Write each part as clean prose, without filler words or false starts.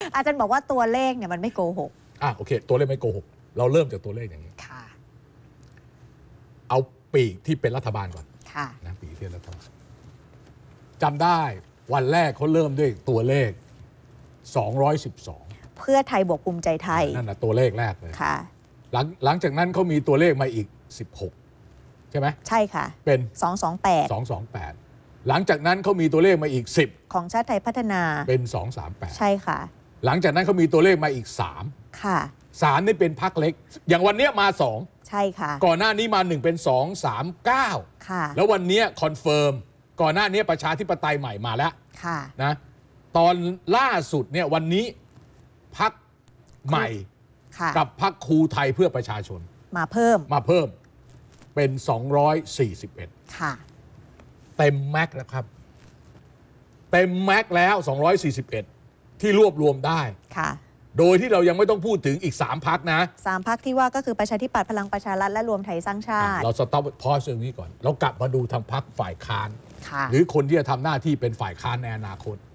อาจารย์บอกว่าตัวเลขเนี่ยมันไม่โกหกโอเคตัวเลขไม่โกหกเราเริ่มจากตัวเลขอย่างนี้ค่ะเอาปีกที่เป็นรัฐบาลก่อนค่ะนะปีกที่รัฐบาลจำได้วันแรกเขาเริ่มด้วยตัวเลข212 เพื่อไทยบวกภูมิใจไทยนั่นนะตัวเลขแรกเลยค่ะหลังจากนั้นเขามีตัวเลขมาอีก16ใช่ไหมใช่ค่ะเป็น228หลังจากนั้นเขามีตัวเลขมาอีก10 ของชาติไทยพัฒนาเป็น238 ใช่ค่ะหลังจากนั้นเขามีตัวเลขมาอีก3 ค่ะ 3นี่เป็นพรรคเล็กอย่างวันนี้มา2 ใช่ค่ะก่อนหน้านี้มา1เป็น239 ค่ะแล้ววันนี้คอนเฟิร์มก่อนหน้านี้ประชาธิปไตยใหม่มาแล้วค่ะนะตอนล่าสุดเนี่ยวันนี้พรรคใหม่กับพรรคครูไทยเพื่อประชาชนมาเพิ่มเป็น241 ค่ะเต็มแม็กแล้วครับเต็มแม็กแล้ว241ที่รวบรวมได้ค่ะโดยที่เรายังไม่ต้องพูดถึงอีก3พรรคนะ 3พรรคที่ว่าก็คือประชาธิปัตย์พลังประชารัฐและรวมไทยสร้างชาติเราสต็อปพอสเรื่องนี้ก่อนเรากลับมาดูทางพรรคฝ่ายค้านหรือคนที่จะทำหน้าที่เป็นฝ่ายค้านในอนาคต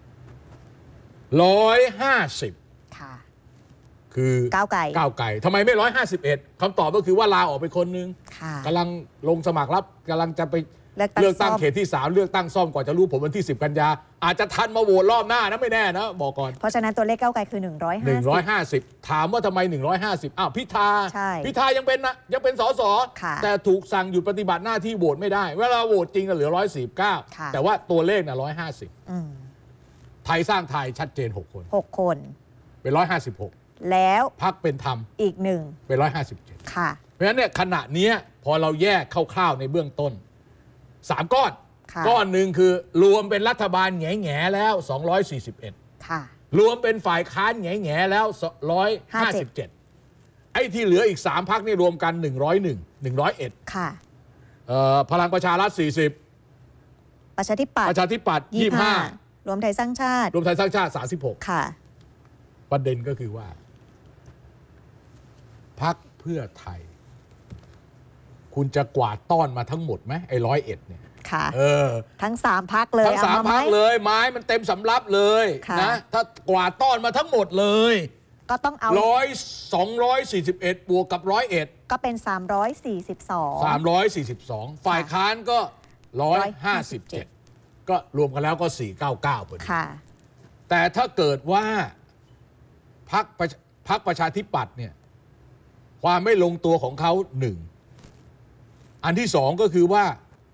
150 ค่ะคือก้าวไกลทำไมไม่151คำตอบก็คือว่าลาออกไปคนนึงกำลังลงสมัครรับกำลังจะไปเลือกตั้งเขตที่3เลือกตั้งซ่อมก่อนจะรู้ผลวันที่10 กันยาอาจจะทันมาโหวตรอบหน้านะไม่แน่นะบอกก่อนเพราะฉะนั้นตัวเลขก้าวไกลคือ 150ถามว่าทำไม150พิธายังเป็นสสแต่ถูกสั่งหยุดปฏิบัติหน้าที่โหวตไม่ได้เวลาโหวตจริงก็เหลือ149แต่ว่าตัวเลขน่ะ150ไทยสร้างไทยชัดเจน6 คนเป็น156 แล้วพรรคเป็นธรรมอีก1 เป็น157 ค่ะเพราะฉะนั้นเนี่ยขณะนี้พอเราแยกคร่าวๆในเบื้องต้น3ก้อนก้อนหนึ่งคือรวมเป็นรัฐบาลแง่ๆแล้ว241 ค่ะรวมเป็นฝ่ายค้านแง่ๆแล้ว157ไอ้ที่เหลืออีก3พรรคนี่รวมกัน101 ค่ะพลังประชารัฐ40 ประชาธิปัตย์25รวมไทยสร้างชาติ 36 ค่ะประเด็นก็คือว่าพรรคเพื่อไทยคุณจะกวาดต้อนมาทั้งหมดไหมไอ้101เนี่ยค่ะทั้ง3พรรคเลยทั้ง3พรรคเลยไม้มันเต็มสำรับเลยนะถ้ากวาดต้อนมาทั้งหมดเลยก็ต้องเอา 241บวกกับ101 ก็เป็น 342ฝ่ายค้านก็157ก็รวมกันแล้วก็499พอดีค่ะแต่ถ้าเกิดว่าพรรคประชาธิปัตย์เนี่ยความไม่ลงตัวของเขา1อันที่2ก็คือว่า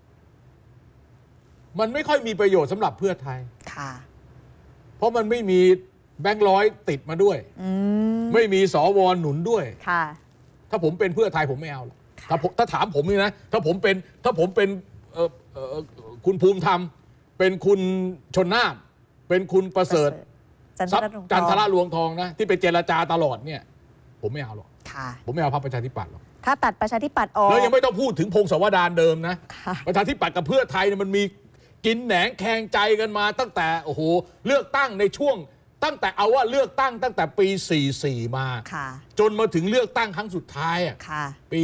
มันไม่ค่อยมีประโยชน์สำหรับเพื่อไทยค่ะเพราะมันไม่มีแบงค์ร้อยติดมาด้วยไม่มีสวหนุนด้วยค่ะถ้าผมเป็นเพื่อไทยผมไม่เอาถ้าถามผมนี่นะถ้าผมเป็นคุณภูมิธรรมเป็นคุณชนน่านเป็นคุณประเสริฐจันทรลวงทองนะที่ไปเจรจาตลอดเนี่ยผมไม่เอาหรอกผมไม่เอาพรรคประชาธิปัตย์หรอกถ้าตัดประชาธิปัตย์ออกแล้วยังไม่ต้องพูดถึงพงศาวดารเดิมนะประชาธิปัตย์กับเพื่อไทยเนี่ยมันมีกินแหนงแข่งใจกันมาตั้งแต่โอ้โหเลือกตั้งในช่วงตั้งแต่เอาว่าเลือกตั้งตั้งแต่ปี44มาจนมาถึงเลือกตั้งครั้งสุดท้ายปี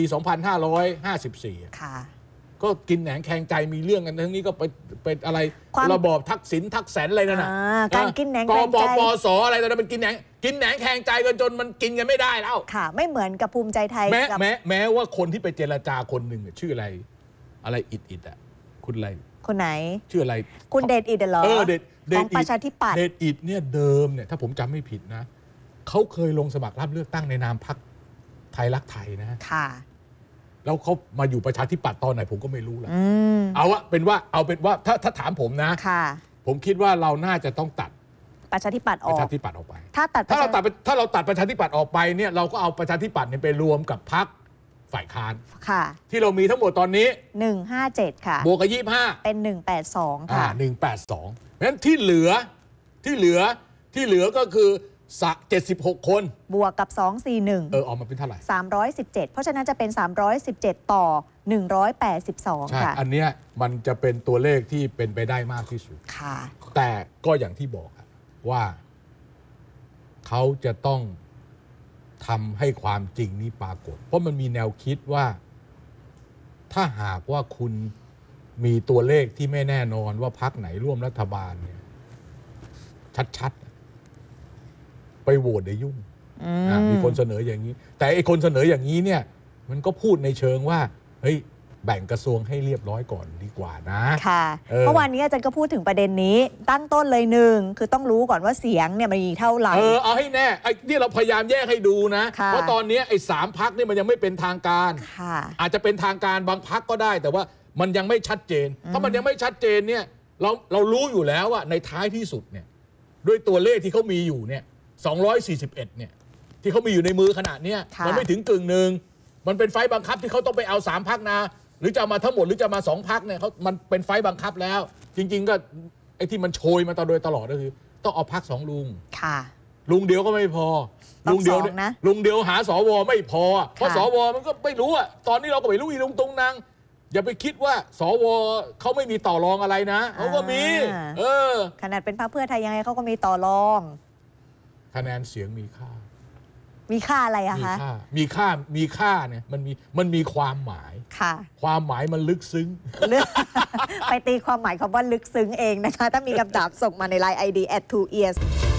2554ก็กินแหนงแข่งใจมีเรื่องกันทั้งนี้ก็เป็นอะไรระบอบทักษิณทักแสนอะไรนั่นน่ะการกินแหนงแข่งใจปสอะไรตอนนั้นเป็นกินแหนงแข่งใจกันจนมันกินกันไม่ได้แล้วค่ะไม่เหมือนกับภูมิใจไทยแม้ว่าคนที่ไปเจรจาคนหนึ่งชื่ออะไรอิดอ่ะคุณอะไรคนไหนชื่ออะไรคุณเดชอิดเหรอของประชาธิปัตย์เดชอิดเนี่ยเดิมเนี่ยถ้าผมจำไม่ผิดนะเขาเคยลงสมัครรับเลือกตั้งในนามพรรคไทยรักไทยนะค่ะแล้วเขามาอยู่ประชาธิปัตย์ตอนไหนผมก็ไม่รู้แล้วเอาเป็นว่าถ้าถามผมนะผมคิดว่าเราน่าจะต้องตัดประชาธิปัตย์ออกไปถ้าเราตัดประชาธิปัตย์ออกไปเนี่ยเราก็เอาประชาธิปัตย์ไปรวมกับพรรคฝ่ายค้านที่เรามีทั้งหมดตอนนี้ 157ค่ะบวกกับ25 เป็น182ค่ะ 182เพราะฉะนั้นที่เหลือก็คือ76คนบวกกับ241 ออกมาเป็นเท่าไหร่ 317เพราะฉะนั้นจะเป็น317ต่อ182ค่ะอันเนี้ยมันจะเป็นตัวเลขที่เป็นไปได้มากที่สุดค่ะแต่ก็อย่างที่บอกว่าเขาจะต้องทำให้ความจริงนี้ปรากฏเพราะมันมีแนวคิดว่าถ้าหากว่าคุณมีตัวเลขที่ไม่แน่นอนว่าพรรคไหนร่วมรัฐบาลเนี่ยชัดๆไปโหวตได้ยุ่งมีคนเสนออย่างนี้แต่ไอ้คนเสนออย่างนี้เนี่ยมันก็พูดในเชิงว่าเฮ้ยแบ่งกระทรวงให้เรียบร้อยก่อนดีกว่านะค่ะเมื่อวานนี้อาจารย์ก็พูดถึงประเด็นนี้ตั้งต้นเลยหนึ่งคือต้องรู้ก่อนว่าเสียงเนี่ยมันมีเท่าไหร่เอาให้แน่ไอ้นี่เราพยายามแยกให้ดูนะเพราะตอนนี้ไอ้3 พรรคนี่มันยังไม่เป็นทางการอาจจะเป็นทางการบางพรรคก็ได้แต่ว่ามันยังไม่ชัดเจนถ้ามันยังไม่ชัดเจนเนี่ยเรารู้อยู่แล้วว่าในท้ายที่สุดเนี่ยด้วยตัวเลขที่เขามีอยู่เนี่ย241เนี่ยที่เขามีอยู่ในมือขนาดนี้มันไม่ถึงกึ่งหนึ่งมันเป็นไฟบังคับที่เขาต้องไปเอา3 พรรคนะหรือจะมาทั้งหมดหรือจะมา2 พรรคเนี่ยมันเป็นไฟบังคับแล้วจริงๆก็ไอ้ที่มันโชยมาโดยตลอดก็คือต้องเอาพรรค2 ลุงลุงเดียวก็ไม่พอลุงเดียวหาสวไม่พอเพราะสวมันก็ไม่รู้อ่ะตอนนี้เราก็ไม่รู้อีลุงตุงนางอย่าไปคิดว่าสวเขาไม่มีต่อรองอะไรนะเขาก็มีขนาดเป็นพรรคเพื่อไทยยังไงเขาก็มีต่อรองคะแนนเสียงมีค่าอะไรอะคะมีค่าเนี่ยมันมีความหมายความหมายมันลึกซึ้งไปตีความหมายคำว่าลึกซึ้งเองนะคะถ้ามีคำถามส่งมาใน LINE ID @2ears